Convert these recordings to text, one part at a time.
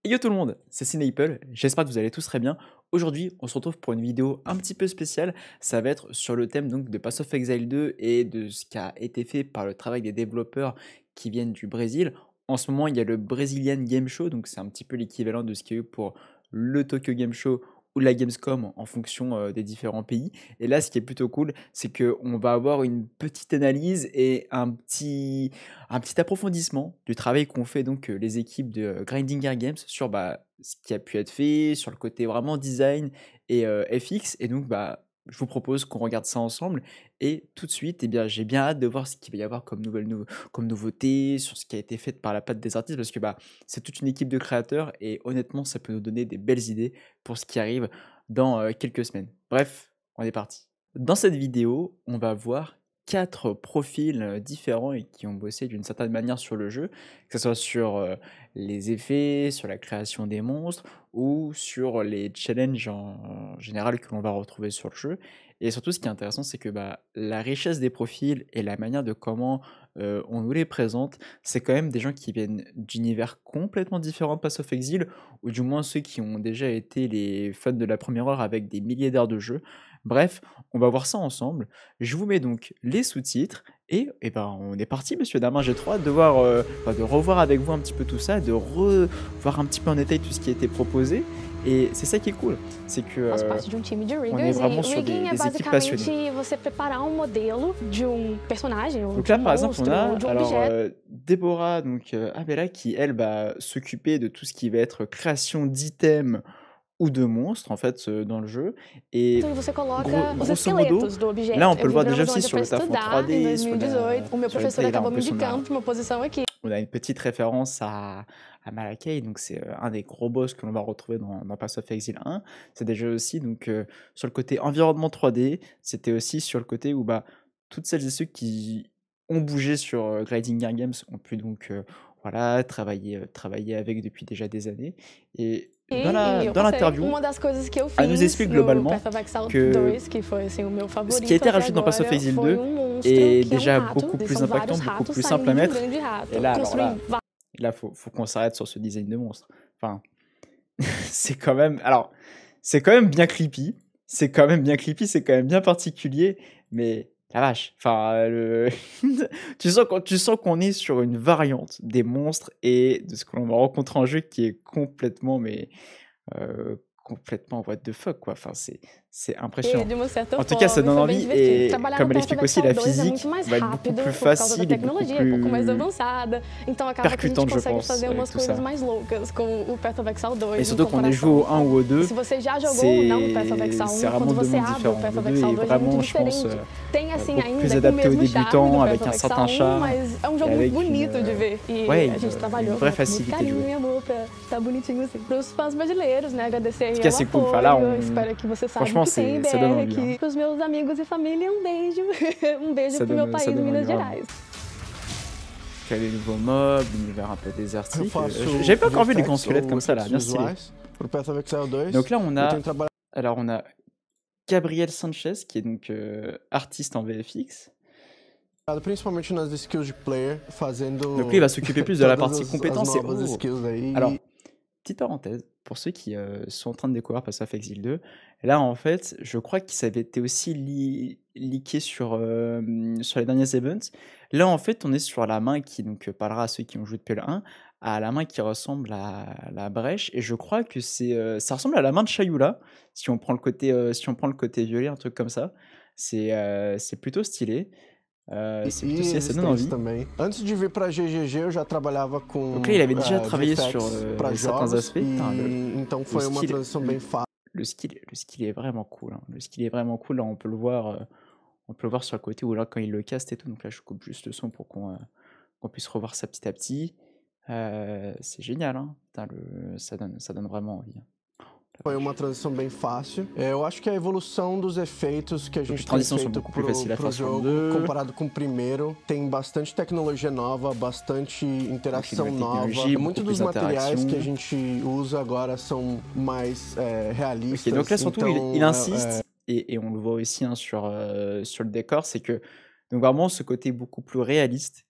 Yo tout le monde, c'est Sniper, j'espère que vous allez tous très bien. Aujourd'hui, on se retrouve pour une vidéo un petit peu spéciale. Ça va être sur le thème donc de Path of Exile 2 et de ce qui a été fait par le travail des développeurs qui viennent du Brésil. En ce moment, il y a le Brazilian Game Show, donc c'est un petit peu l'équivalent de ce qu'il y a eu pour le Tokyo Game Show ou la Gamescom en fonction des différents pays. Et là, ce qui est plutôt cool, c'est qu'on va avoir une petite analyse et un petit approfondissement du travail qu'ont fait donc les équipes de Grinding Gear Games sur ce qui a pu être fait, sur le côté vraiment design et FX. Et donc, je vous propose qu'on regarde ça ensemble. Et tout de suite, eh bien, j'ai bien hâte de voir ce qu'il va y avoir comme, comme nouveauté, sur ce qui a été fait par la patte des artistes, parce que c'est toute une équipe de créateurs. Et honnêtement, ça peut nous donner des belles idées pour ce qui arrive dans quelques semaines. Bref, on est parti. Dans cette vidéo, on va voir 4 profils différents et qui ont bossé d'une certaine manière sur le jeu, que ce soit sur les effets, sur la création des monstres ou sur les challenges en général que l'on va retrouver sur le jeu. Et surtout, ce qui est intéressant, c'est que la richesse des profils et la manière de comment on nous les présente, c'est quand même des gens qui viennent d'univers complètement différents de Path of Exile, ou du moins ceux qui ont déjà été les fans de la première heure avec des milliers d'heures de jeu. Bref, on va voir ça ensemble. Je vous mets donc les sous-titres et on est parti, monsieur Damin. J'ai trop hâte de voir, de revoir avec vous un petit peu tout ça, de revoir un petit peu en détail tout ce qui a été proposé. Et c'est ça qui est cool, c'est que Faço parte de time de on est riggers vraiment e o sur rigging é des équipes passionnées. basicamente você preparar modelo de personagem ou Donc de là, par exemple, on monstro a ou de alors objeto. Déborah donc Abella qui elle va s'occuper de tout ce qui va être création d'items ou de monstres en fait dans le jeu. Et E você coloca os grosso modo, esqueletos do objeto. là on peut Eu le vim voir pra déjà Nova aussi Zelândia sur para le taf en estudar em 3D, sur 2018. O meu sur les professor trailers, en acabou me plus indicando pra uma posição aqui. on a une petite référence à Malakai, donc c'est un des gros boss que l'on va retrouver dans Path of Exile 1. C'est déjà aussi donc sur le côté environnement 3D, c'était aussi sur le côté où toutes celles et ceux qui ont bougé sur Grinding Gear Games ont pu donc voilà travailler avec depuis déjà des années. Et E eu dans passei. l'interview, Uma das coisas que eu elle nous fiz explique no globalement Path of Exile que 2, que foi assim o meu ce favorito qui a été até rajouté dans Path of agora, Exile foi 2 monstro est que é déjà rato. beaucoup Eles plus são impactant, vários beaucoup ratos plus simple saindo à de um mettre. grande rato. Et là, alors Construí là, faut qu'on s'arrête sur ce design de monstre. Enfin, c'est quand même, alors, c'est quand même bien creepy. C'est quand même bien creepy, c'est quand même bien particulier, mais la vache. Enfin, tu sens qu'on est sur une variante des monstres et de ce que l'on va rencontrer en jeu qui est complètement what the fuck, quoi. Enfin, c'est impressionnant. de uma certa En tout cas, ça forma e donne foi bem envie divertido. et Trabalhar comme no elle Path of explique aussi, Exile la 2 é muito physique mais va être beaucoup rápido plus por causa da facile et beaucoup tecnologia, um pouco mais plus avançada. Então acaba que a gente percutante, je consegue pense, fazer avec umas tout ça. coisas mais loucas com o Path of Exile 2. Et surtout em qu'on ait comparação joué au 1 ou au 2, se você já jogou ou não o Path of Exile 1, c'est vraiment quando deux você mondes abre o différents. Path Le of 2 Exile est 2 é vraiment, muito je pense, diferente. Tem assim beaucoup ainda plus com o adapté aux mesmo charme débutants, do avec Path un of certain Exile 1, charme, mas é um et jogo avec muito bonito de ver. E ouais, a gente trabalhou une vraie com muito facilité de carinho jouer. e amor pra tá bonitinho assim. Pros fãs brasileiros, né, agradecer aí En tout cas, o c'est cool. apoio. Enfin, là, Espero que você saiba franchement, que tem ça donne BR envie. aqui. Pros meus amigos e família, um beijo. Um beijo Ça pro meu donne país, envie, Minas vraiment. Gerais. Il y a les nouveaux mobs, l'univers un peu désertique. faço J'avais pas encore vu les grands VFX squelettes ou comme ça là, efeitos bien stylé. visuais pro Path of Exile 2. Donc là, on Eu a, tenho trabalhado alors on a Gabriel Sanchez qui est donc artiste en VFX. principalmente nas skills de player, fazendo Donc lui, il va s'occuper plus de la todas partie as compétences et novas skills aí. alors, petite parenthèse, pour ceux qui sont en train de découvrir Path of Exile 2, là en fait, je crois qu'il avait été aussi leaké sur les derniers events. Là en fait, on est sur la main qui donc parlera à ceux qui ont joué depuis le 1, à la main qui ressemble à la brèche, et je crois que ça ressemble à la main de Shayula, si on prend le côté violet, un truc comme ça. C'est plutôt stylé. C'est plutôt stylé, ça donne envie. Também. Antes de vir pra GGG, eu já trabalhava com Donc là, il avait déjà travaillé VFX sur pra certains jogos, aspects. Putain, então foi uma skill- transição bem fácil. le skill est vraiment cool. Hein. Le skill est vraiment cool. Là, on peut le voir sur le côté où là, quand il le caste et tout. Donc là, je coupe juste le son pour qu'on puisse revoir ça petit à petit. C'est génial. Hein. Putain, ça donne vraiment envie. Hein. Foi uma transição bem fácil. Eu acho que a evolução dos efeitos que a gente tem transições são feito beaucoup plus faciles à pro faire sur jogo, le 2. comparado com o primeiro, tem bastante tecnologia nova, bastante interação nouvelle nova. technologie, Muitos beaucoup dos plus materiais que a d'interaction. gente usa agora são mais realistas. Ok, donc là, surtout, então, il insiste, et on le voit aussi hein, sur le décor, c'est que donc vraiment ce côté beaucoup plus réaliste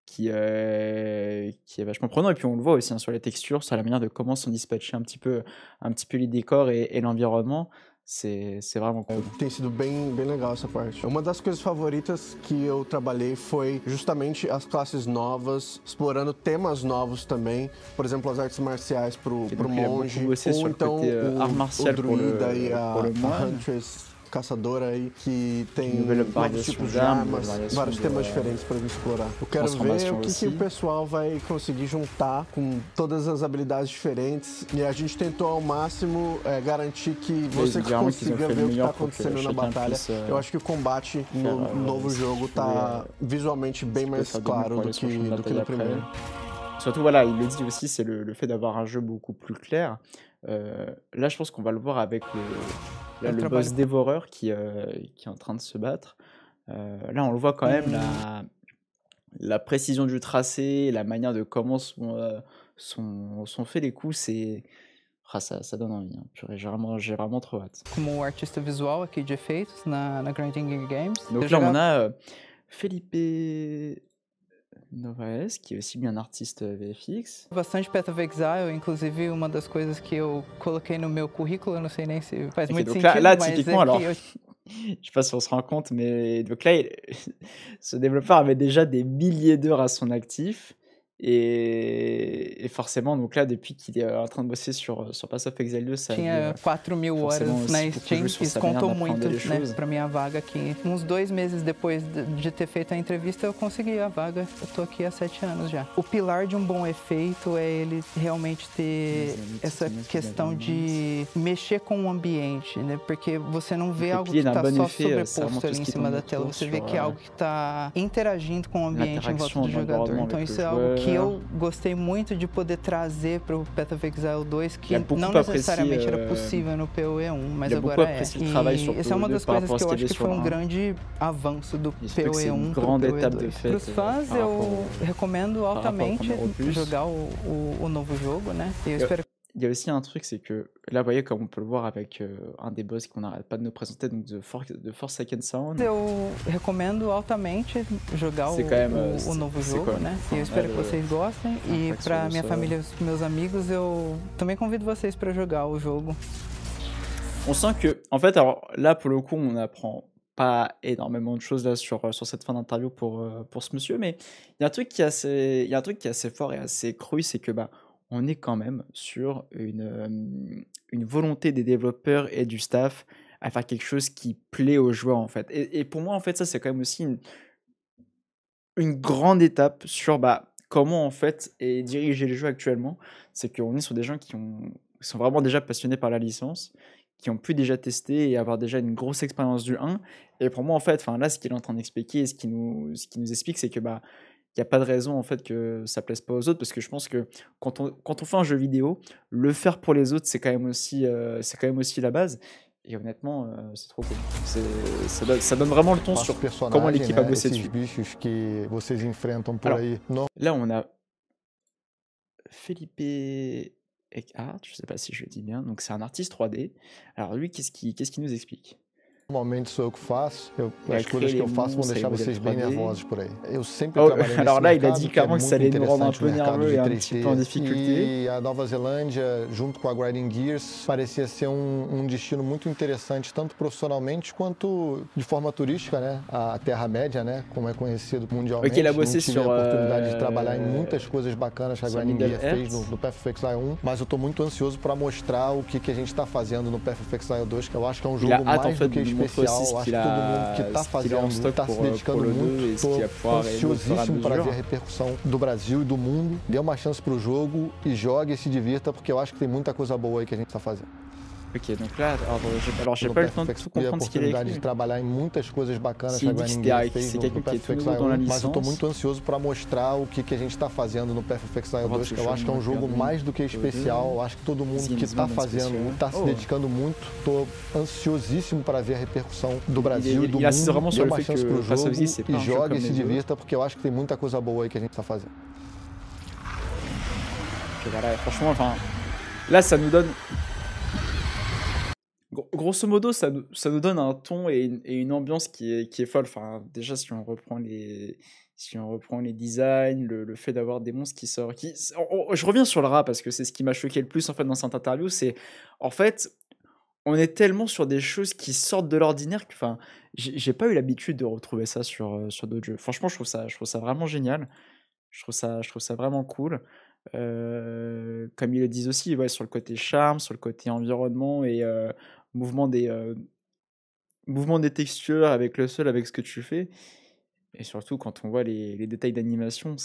qui est vachement prenant. Et puis on le voit aussi hein, sur les textures, sur la manière de comment sont dispatchés un petit peu les décors et l'environnement. C'est vraiment cool. Tem sido bem legal essa parte. Uma das coisas favoritas que eu trabalhei foi justamente as classes novas, explorando temas novos também. Por exemplo, as artes marciais pro monge, ou então o druida e a Huntress, caçadora aí, que tem novos tipos de armas, vários temas diferentes pra gente explorar. Eu quero ver o que o pessoal vai conseguir juntar com todas as habilidades diferentes. E a gente tentou ao máximo garantir que você consiga ver o que tá acontecendo na batalha. Eu acho que o combate no novo jogo tá visualmente bem mais claro do que no primeiro. Surtout, voilà, il le dit aussi, c'est le fait d'avoir un jeu beaucoup plus clair. Là, je pense qu'on va le voir avec le boss dévoreur qui est en train de se battre. Là, on le voit quand même, la précision du tracé, la manière de comment sont faits les coups, c'est... Ah, ça donne envie, hein. Purée, j'ai vraiment trop hâte. Como artista visual aqui de efeitos na Grinding Gear Games. Donc là, on a Felipe Novaes, qui est aussi bien artiste VFX. Bastante Path of Exile, inclusive uma das coisas que eu coloquei no meu currículo, eu não sei nem se faz muito donc sentido, là, mas typiquement, alors, je sais pas si on se rend compte, mais donc là, ce développeur avait déjà des milliers d'heures à son actif. Et forcément, donc là, depuis qu'il est en train de bosser sur Path of Exile 2, ça tinha 4.000 horas na Steam, isso contou muito, né, pra minha vaga aqui. Uns 2 meses depois de ter feito a entrevista, eu consegui a vaga. Eu tô aqui há 7 anos já. O pilar de um bom efeito é ele realmente ter essa questão de mexer com o ambiente, né, porque você não vê algo que tá só sobreposto ali em cima da tela, você vê que é algo que tá interagindo com o ambiente em volta do jogador. Então isso é algo que eu gostei muito de poder trazer para o Path of Exile 2, que não necessariamente era possível no PoE 1, mas agora é. E essa é uma das coisas que eu acho que foi um grande avanço do PoE 1 para o PoE 2. Para os fãs, eu recomendo altamente jogar o novo jogo, né? E eu espero. Il y a aussi un truc, c'est que là, vous voyez, comme on peut le voir avec un des boss qu'on n'arrête pas de nous présenter, donc de Forsaken Sound. Eu recomendo altamente jogar o novo jogo, né? E eu espero que vocês gostem. E para minha família e meus amigos, eu também convido vocês para jogar o jogo. On sent que, en fait, alors là, pour le coup, on n'apprend pas énormément de choses là sur cette fin d'interview pour ce monsieur, mais il y a un truc qui est assez fort et assez cru, c'est que on est quand même sur une volonté des développeurs et du staff à faire quelque chose qui plaît aux joueurs en fait. Et pour moi en fait ça c'est quand même aussi une grande étape sur comment en fait est dirigé le jeu actuellement. C'est qu'on est sur des gens qui sont vraiment déjà passionnés par la licence, qui ont pu déjà tester et avoir déjà une grosse expérience du 1. Et pour moi en fait, là ce qu'il est en train d'expliquer et ce qui nous explique c'est que il n'y a pas de raison en fait que ça plaise pas aux autres, parce que je pense que quand on fait un jeu vidéo, le faire pour les autres c'est quand même aussi la base. Et honnêtement, c'est trop cool. Ça donne vraiment le ton sur comment l'équipe a bossé dessus. Alors, là on a Felipe Eckhart, je sais pas si je le dis bien, donc c'est un artiste 3D. Alors lui, qu'est-ce qu'il nous explique? Normalmente sou eu que faço, as coisas que eu faço vão deixar vocês bem nervosos por aí. Eu sempre trabalhei nesse alors là, il a mercado, dit que é clairement que ça muito allait nous rendre un interessante peu o mercado nerveux de et un 3D. petit peu en difficulté. E a Nova Zelândia, junto com a Grinding Gears, parecia ser um destino muito interessante, tanto profissionalmente quanto de forma turística, né? A Terra-média, né? Como é conhecido mundialmente. Ok, il a bossé Não tive sur, a oportunidade de trabalhar em muitas coisas bacanas que a sur Grinding Gears Middle-earth. fez no Path of Exile 1, mas eu tô muito ansioso para mostrar o que a gente está fazendo no Path of Exile 2, que eu acho que é um Il a jogo hâte en mais fait do que de nous montrer especial. aussi Eu ce acho qu'il que todo mundo que a, está ce qu'il a en fazendo, stock está se pour dedicando le 2 muito. et ce qu'il va pouvoir évoluer au fur et à Ansiosíssimo para ver a mesure. repercussão do Brasil e do mundo. Dê uma chance pro jogo e jogue e se divirta, porque eu acho que tem muita coisa boa aí que a gente está fazendo. Ok, donc là, alors j'ai No pas eu le Path temps of de Exile, tout tive a comprendre ce qu'il a oportunidade de écrit. trabalhar em muitas coisas bacanas que S'il a dit que Grinding Gears c'est fez no quelqu'un qui Path est of tout Exile nouveau dans la 1, mas eu tô licence. muito ansioso para mostrar o que a gente está fazendo no Path of Exile 2, que eu acho que é um jogo mais do que especial. Eu acho que todo mundo que está fazendo, está se dedicando muito. Tô ansiosíssimo para ver a repercussão do Brasil e do il insiste vraiment mundo. Dê sur le uma fait chance que pro Path of jogo Exile, c'est pas e un jeu jogue comme e se les autres. divirta, porque eu acho que tem muita coisa boa aí que a gente está fazendo. Ok, voilà, franchement, là ça nous donne... Grosso modo, ça nous donne un ton et une ambiance qui est folle. Déjà, si on reprend Si on reprend les designs, le fait d'avoir des monstres qui sortent... Je reviens sur le rat parce que c'est ce qui m'a choqué le plus en fait dans cette interview, c'est en fait on est tellement sur des choses qui sortent de l'ordinaire que enfin j'ai pas eu l'habitude de retrouver ça sur d'autres jeux. Franchement, je trouve ça vraiment génial. Je trouve ça vraiment cool. Comme ils le disent aussi, ouais, sur le côté charme, sur le côté environnement et mouvement des, heu, mouvement des textures avec le sol, avec ce que tu fais. Et surtout quand on voit les détails d'animation,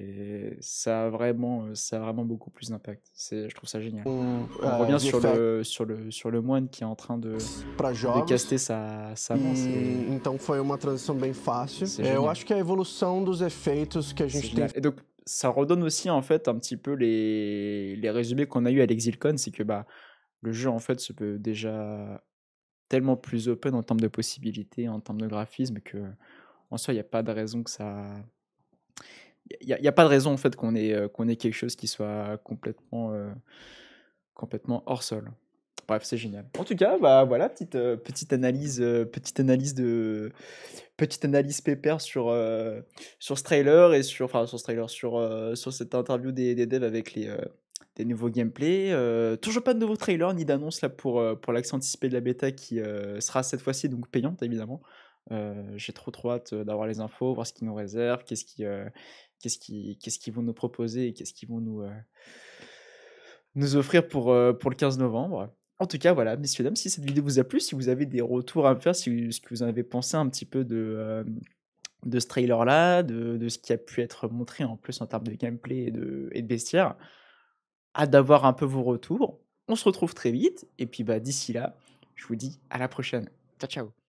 ça a vraiment beaucoup plus d'impact. Je trouve ça génial. On revient sur le moine qui est en train de caster sa main. Então foi uma transição bem fácil. Eu acho que a evolução dos efeitos que a gente tem. Et donc ça redonne aussi en fait un petit peu les résumés qu'on a eu à l'Exilcon, c'est que bah le jeu en fait se peut déjà tellement plus open en termes de possibilités, en termes de graphisme que en soi il n'y a pas de raison que ça il y a pas de raison en fait qu'on ait quelque chose qui soit complètement hors sol. Bref, c'est génial. En tout cas, bah voilà, petite analyse pépère sur ce trailer et sur cette interview des devs avec des nouveaux gameplays. Toujours pas de nouveau trailer ni d'annonce là pour l'accès anticipé de la bêta qui sera cette fois-ci donc payante évidemment. J'ai trop hâte d'avoir les infos, voir ce qu'ils nous réservent, qu'est-ce qu'ils vont nous proposer et qu'est-ce qu'ils vont nous offrir pour le 15 novembre. En tout cas, voilà, messieurs, dames, si cette vidéo vous a plu, si vous avez des retours à me faire, ce que vous en avez pensé un petit peu de ce trailer-là, de ce qui a pu être montré en plus en termes de gameplay et de bestiaire, hâte d'avoir un peu vos retours. On se retrouve très vite, et puis bah, d'ici là, je vous dis à la prochaine. Ciao, ciao.